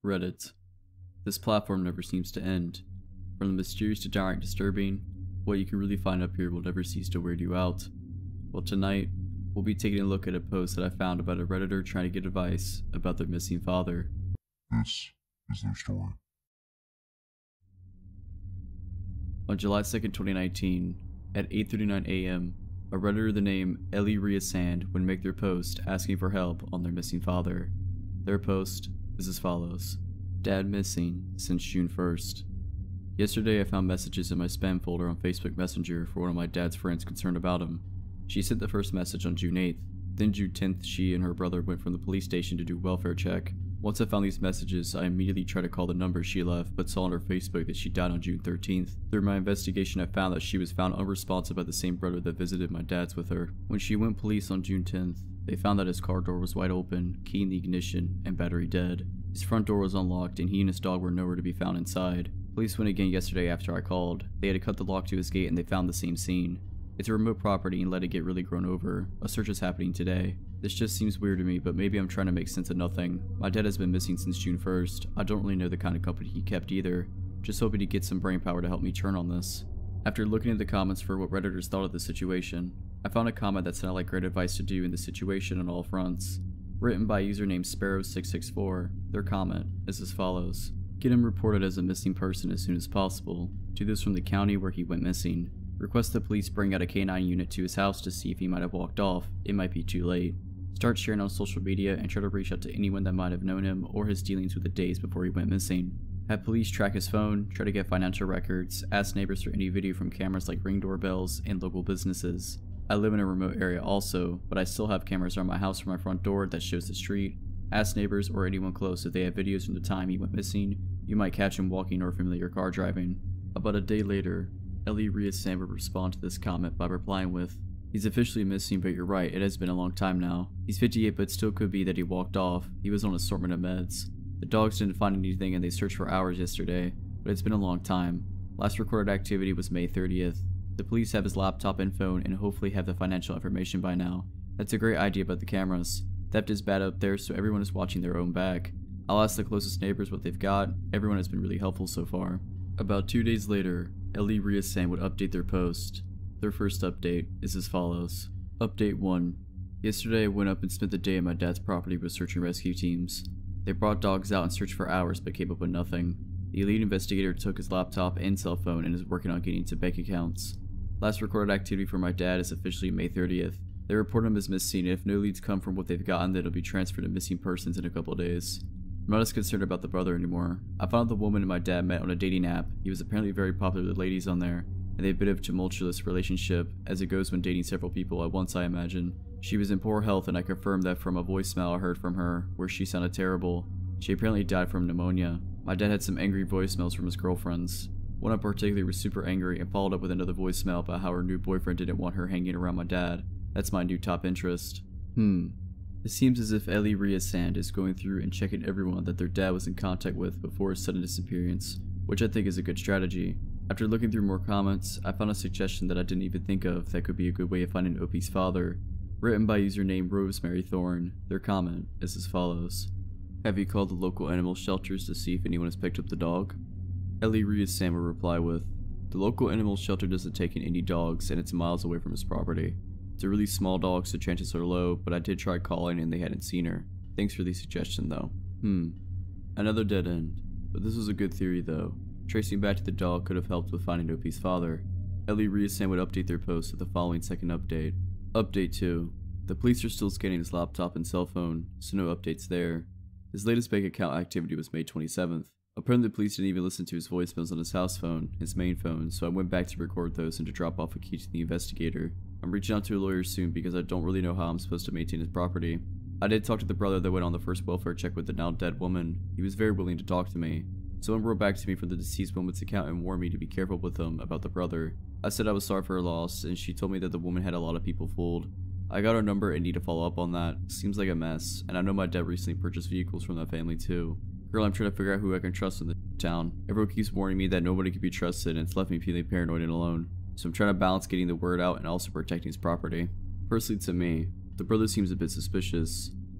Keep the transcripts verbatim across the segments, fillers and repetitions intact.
Reddit. This platform never seems to end. From the mysterious to downright disturbing, what you can really find up here will never cease to weird you out. Well, tonight, we'll be taking a look at a post that I found about a Redditor trying to get advice about their missing father. This is their story. On July second, twenty nineteen, at eight thirty-nine a m, a Redditor the name Ellie Rhea Sand would make their post asking for help on their missing father. Their post is as follows. Dad missing since June first. Yesterday I found messages in my spam folder on Facebook Messenger for one of my dad's friends concerned about him. She sent the first message on June eighth. Then June tenth she and her brother went from the police station to do welfare check. Once I found these messages, I immediately tried to call the number she left, but saw on her Facebook that she died on June thirteenth. Through my investigation, I found that she was found unresponsive by the same brother that visited my dad's with her. When she went police on June tenth, they found that his car door was wide open, key in the ignition, and battery dead. His front door was unlocked, and he and his dog were nowhere to be found inside. Police went again yesterday after I called. They had to cut the lock to his gate, and they found the same scene. It's a remote property and let it get really grown over. A search is happening today. This just seems weird to me, but maybe I'm trying to make sense of nothing. My dad has been missing since June first. I don't really know the kind of company he kept either. Just hoping to get some brain power to help me turn on this. After looking at the comments for what Redditors thought of the situation, I found a comment that sounded like great advice to do in this situation on all fronts. Written by username Sparrow six six four, their comment is as follows. Get him reported as a missing person as soon as possible. Do this from the county where he went missing. Request the police bring out a K nine unit to his house to see if he might have walked off. It might be too late. Start sharing on social media and try to reach out to anyone that might have known him or his dealings with the days before he went missing. Have police track his phone, try to get financial records, ask neighbors for any video from cameras like Ring doorbells and local businesses. I live in a remote area also, but I still have cameras around my house from my front door that shows the street. Ask neighbors or anyone close if they have videos from the time he went missing. You might catch him walking or familiar car driving. About a day later, Ellie Rhea Sand would respond to this comment by replying with, he's officially missing, but you're right, it has been a long time now. He's fifty-eight, but still could be that he walked off. He was on an assortment of meds. The dogs didn't find anything and they searched for hours yesterday, but it's been a long time. Last recorded activity was May thirtieth. The police have his laptop and phone and hopefully have the financial information by now. That's a great idea about the cameras. Theft is bad up there, so everyone is watching their own back. I'll ask the closest neighbors what they've got. Everyone has been really helpful so far. About two days later, Ellie Rhea Sand would update their post. Their first update is as follows. Update one. Yesterday I went up and spent the day at my dad's property with search and rescue teams. They brought dogs out and searched for hours but came up with nothing. The lead investigator took his laptop and cell phone and is working on getting to bank accounts. Last recorded activity for my dad is officially May thirtieth. They report him as missing, and if no leads come from what they've gotten, then it'll be transferred to missing persons in a couple days. I'm not as concerned about the brother anymore. I found the woman and my dad met on a dating app. He was apparently very popular with ladies on there, and they had a bit of a tumultuous relationship, as it goes when dating several people at once, I imagine. She was in poor health, and I confirmed that from a voicemail I heard from her, where she sounded terrible. She apparently died from pneumonia. My dad had some angry voicemails from his girlfriends. One in particular was super angry and followed up with another voicemail about how her new boyfriend didn't want her hanging around my dad. That's my new top interest. Hmm. It seems as if Ellie Rhea Sand is going through and checking everyone that their dad was in contact with before his sudden disappearance, which I think is a good strategy. After looking through more comments, I found a suggestion that I didn't even think of that could be a good way of finding O P's father. Written by username Rosemary Thorne. Their comment is as follows. Have you called the local animal shelters to see if anyone has picked up the dog? Ellie Rhea Sand would reply with, the local animal shelter doesn't take in any dogs and it's miles away from his property. It's a really small dog, so chances are low, but I did try calling and they hadn't seen her. Thanks for the suggestion though. Hmm. Another dead end. But this was a good theory though. Tracing back to the dog could have helped with finding O P's father. Ellie Rhea Sand would update their post with the following second update. Update two. The police are still scanning his laptop and cell phone, so no updates there. His latest bank account activity was May twenty-seventh. Apparently the police didn't even listen to his voicemails on his house phone, his main phone, so I went back to record those and to drop off a key to the investigator. I'm reaching out to a lawyer soon because I don't really know how I'm supposed to maintain his property. I did talk to the brother that went on the first welfare check with the now dead woman. He was very willing to talk to me. Someone wrote back to me from the deceased woman's account and warned me to be careful with him about the brother. I said I was sorry for her loss, and she told me that the woman had a lot of people fooled. I got her number and need to follow up on that. Seems like a mess, and I know my dad recently purchased vehicles from that family too. Girl, I'm trying to figure out who I can trust in the town. Everyone keeps warning me that nobody can be trusted, and it's left me feeling paranoid and alone. So I'm trying to balance getting the word out and also protecting his property. Personally to me, the brother seems a bit suspicious.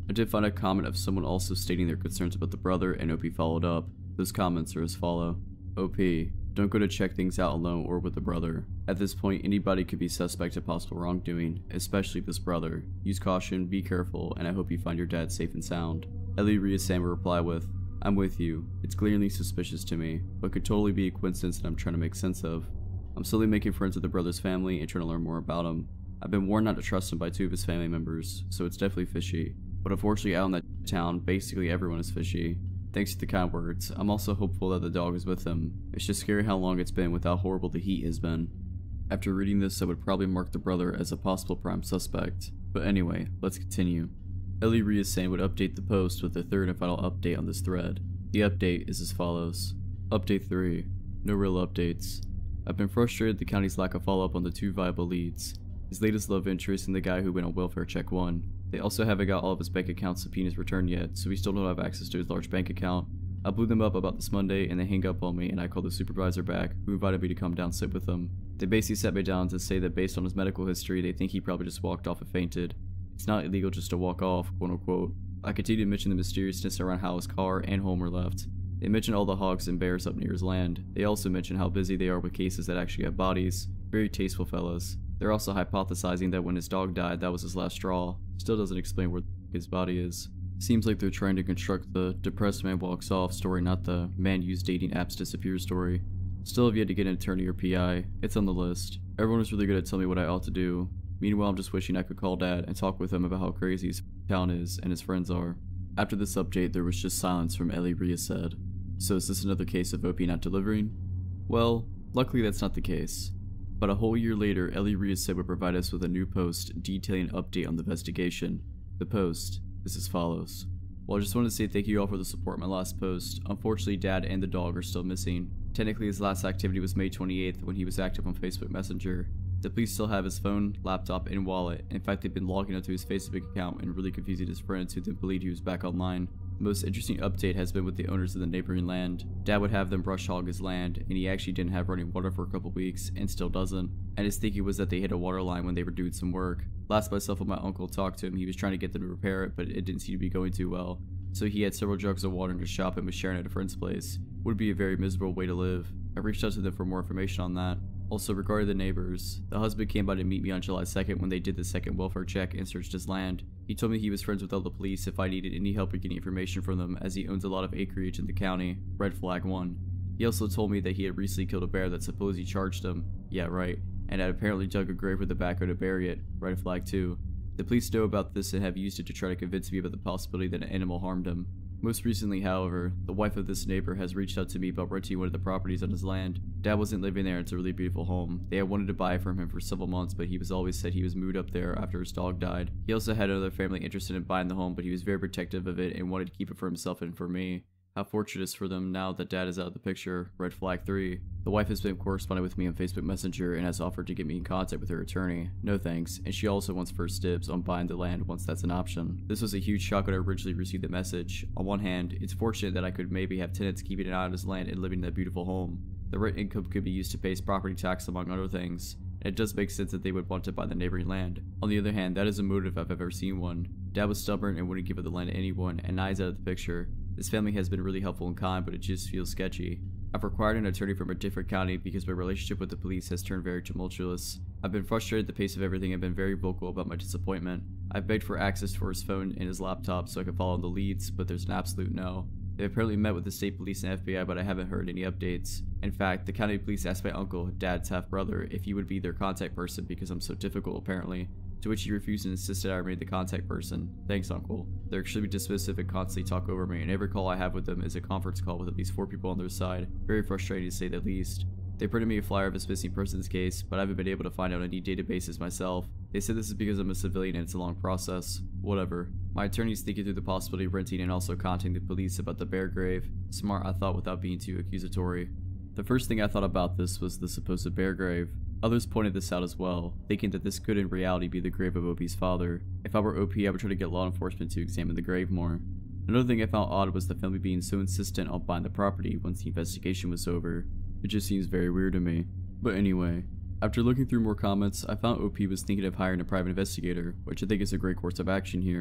I did find a comment of someone also stating their concerns about the brother, and O P followed up. Those comments are as follow. O P, don't go to check things out alone or with the brother. At this point, anybody could be suspect of possible wrongdoing, especially this brother. Use caution, be careful, and I hope you find your dad safe and sound. Ellie Rhea-san will reply with, I'm with you. It's clearly suspicious to me, but could totally be a coincidence that I'm trying to make sense of. I'm slowly making friends with the brother's family and trying to learn more about him. I've been warned not to trust him by two of his family members, so it's definitely fishy. But unfortunately out in that town, basically everyone is fishy. Thanks to the kind words. I'm also hopeful that the dog is with him. It's just scary how long it's been with how horrible the heat has been. After reading this, I would probably mark the brother as a possible prime suspect. But anyway, let's continue. Ellie Rhea-san would update the post with the third and final update on this thread. The update is as follows. Update three. No real updates. I've been frustrated at the county's lack of follow-up on the two viable leads. His latest love interest and the guy who went on welfare check one. They also haven't got all of his bank account subpoenas returned yet, so we still don't have access to his large bank account. I blew them up about this Monday and they hang up on me, and I called the supervisor back, who invited me to come down and sit with them. They basically sat me down to say that based on his medical history, they think he probably just walked off and fainted. It's not illegal just to walk off, quote unquote. I continued to mention the mysteriousness around how his car and home were left. They mentioned all the hogs and bears up near his land. They also mentioned how busy they are with cases that actually have bodies. Very tasteful fellas. They're also hypothesizing that when his dog died, that was his last straw. Still doesn't explain where his body is. Seems like they're trying to construct the depressed man walks off story, not the man used dating apps disappear story. Still have yet to get an attorney or P I. It's on the list. Everyone is really good at telling me what I ought to do. Meanwhile, I'm just wishing I could call Dad and talk with him about how crazy his town is and his friends are. After this update, there was just silence from Ellie Rhea-san. So is this another case of O P not delivering? Well, luckily that's not the case. But a whole year later, Ellie Rhea-san would provide us with a new post detailing an update on the investigation. The post is as follows. Well, I just wanted to say thank you all for the support in my last post. Unfortunately, Dad and the dog are still missing. Technically, his last activity was May twenty-eighth when he was active on Facebook Messenger. The police still have his phone, laptop, and wallet. In fact, they've been logging onto his Facebook account and really confusing his friends who didn't believe he was back online. The most interesting update has been with the owners of the neighboring land. Dad would have them brush hog his land, and he actually didn't have running water for a couple weeks, and still doesn't. And his thinking was that they hit a water line when they were doing some work. Last myself and my uncle talked to him, he was trying to get them to repair it, but it didn't seem to be going too well. So he had several jugs of water in his shop and was sharing at a friend's place. Would be a very miserable way to live. I reached out to them for more information on that. Also, regarding the neighbors, the husband came by to meet me on July second when they did the second welfare check and searched his land. He told me he was friends with all the police if I needed any help or getting information from them, as he owns a lot of acreage in the county. Red flag one. He also told me that he had recently killed a bear that supposedly charged him. Yeah, right. And had apparently dug a grave with the backhoe to bury it. Red flag two. The police know about this and have used it to try to convince me about the possibility that an animal harmed him. Most recently, however, the wife of this neighbor has reached out to me about renting one of the properties on his land. Dad wasn't living there, it's a really beautiful home. They had wanted to buy from him for several months, but he was always said he was moved up there after his dog died. He also had another family interested in buying the home, but he was very protective of it and wanted to keep it for himself and for me. How fortunate for them now that Dad is out of the picture. Red flag three. The wife has been corresponding with me on Facebook Messenger and has offered to get me in contact with her attorney. No thanks, and she also wants first dibs on buying the land once that's an option. This was a huge shock when I originally received the message. On one hand, it's fortunate that I could maybe have tenants keeping an eye on his land and living in that beautiful home. The rent income could be used to pay his property tax among other things. And it does make sense that they would want to buy the neighboring land. On the other hand, that is a motive if I've ever seen one. Dad was stubborn and wouldn't give up the land to anyone, and now he's out of the picture. This family has been really helpful and kind, but it just feels sketchy. I've required an attorney from a different county because my relationship with the police has turned very tumultuous. I've been frustrated at the pace of everything and been very vocal about my disappointment. I've begged for access for his phone and his laptop so I can follow the leads, but there's an absolute no. They've apparently met with the state police and F B I, but I haven't heard any updates. In fact, the county police asked my uncle, Dad's half-brother, if he would be their contact person because I'm so difficult apparently, to which he refused and insisted I remain the contact person. Thanks, uncle. They're extremely dismissive and constantly talk over me, and every call I have with them is a conference call with at least four people on their side. Very frustrating to say the least. They printed me a flyer of this missing persons case, but I haven't been able to find out any databases myself. They said this is because I'm a civilian and it's a long process. Whatever. My attorney's thinking through the possibility of renting and also contacting the police about the bear grave. Smart, I thought, without being too accusatory. The first thing I thought about this was the supposed bear grave. Others pointed this out as well, thinking that this could in reality be the grave of O P's father. If I were O P, I would try to get law enforcement to examine the grave more. Another thing I found odd was the family being so insistent on buying the property once the investigation was over. It just seems very weird to me. But anyway, after looking through more comments, I found O P was thinking of hiring a private investigator, which I think is a great course of action here.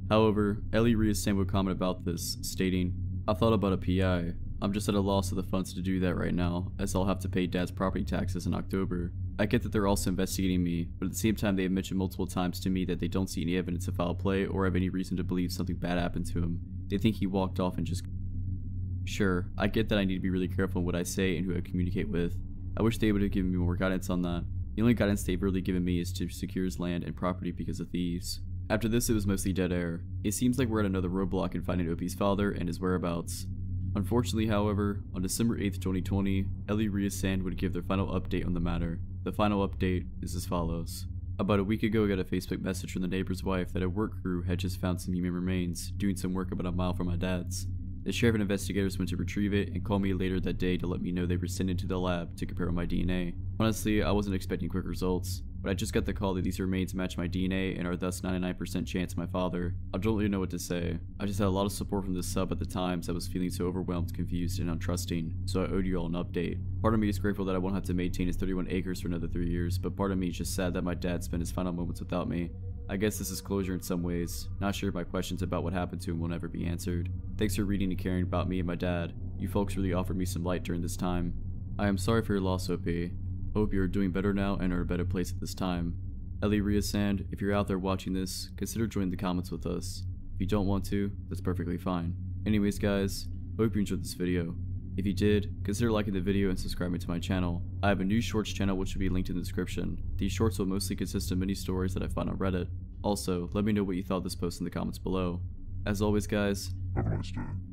However, Ellie Riasand would comment about this, stating, "I thought about a P I. I'm just at a loss of the funds to do that right now, as I'll have to pay Dad's property taxes in October. I get that they're also investigating me, but at the same time they have mentioned multiple times to me that they don't see any evidence of foul play or have any reason to believe something bad happened to him. They think he walked off and just..." Sure, I get that I need to be really careful in what I say and who I communicate with. I wish they would have given me more guidance on that. The only guidance they've really given me is to secure his land and property because of thieves. After this, it was mostly dead air. It seems like we're at another roadblock in finding Opie's father and his whereabouts. Unfortunately, however, on December eighth, twenty twenty, Ellie Riasand would give their final update on the matter. The final update is as follows. About a week ago, I got a Facebook message from the neighbor's wife that a work crew had just found some human remains, doing some work about a mile from my dad's. The sheriff and investigators went to retrieve it and called me later that day to let me know they were sent into the lab to compare with my D N A. Honestly, I wasn't expecting quick results, but I just got the call that these remains match my D N A and are thus ninety-nine percent chance my father. I don't really know what to say. I just had a lot of support from this sub at the time, so I was feeling so overwhelmed, confused, and untrusting, so I owed you all an update. Part of me is grateful that I won't have to maintain his thirty-one acres for another three years, but part of me is just sad that my dad spent his final moments without me. I guess this is closure in some ways. Not sure if my questions about what happened to him will never be answered. Thanks for reading and caring about me and my dad. You folks really offered me some light during this time. I am sorry for your loss, O P. Hope you are doing better now and are in a better place at this time. Ellie Riasand, if you're out there watching this, consider joining the comments with us. If you don't want to, that's perfectly fine. Anyways guys, hope you enjoyed this video. If you did, consider liking the video and subscribing to my channel. I have a new shorts channel which will be linked in the description. These shorts will mostly consist of mini stories that I find on Reddit. Also, let me know what you thought of this post in the comments below. As always guys, Have a nice day.